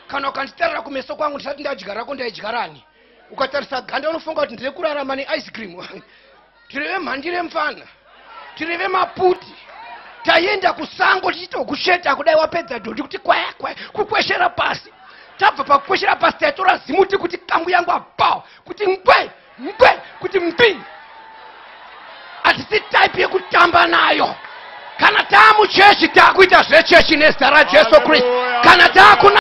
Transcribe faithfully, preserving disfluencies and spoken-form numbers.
kana ukanditarira kumeso kwangu ndisati ndadyara ko ndaidyarani. Ukatarisa ganda unofunga kuti ndiri kurarama neice cream. Tireve mhandire mfana. Tireve maputi. Taenda kusango tichitokusheta kudai wapedza dodi kuti kwaya kwaya kukweshera pasi. Tabva pakukweshera pasi taitora zimuti kuti kambu yangu apawo kuti ngwe ngwe kuti mbi. Atisi type yekutamba nayo. Kana taamuchechi taakuita zvechechi nezita raJesu Kristu. Kana taakuna